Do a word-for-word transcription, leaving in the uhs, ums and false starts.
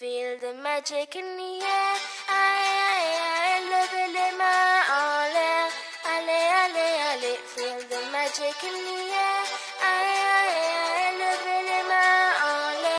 Feel the magic in the air. Aïe, aïe, aïe, levez les mains en l'air. Allez, allez, allez, feel the magic in the air.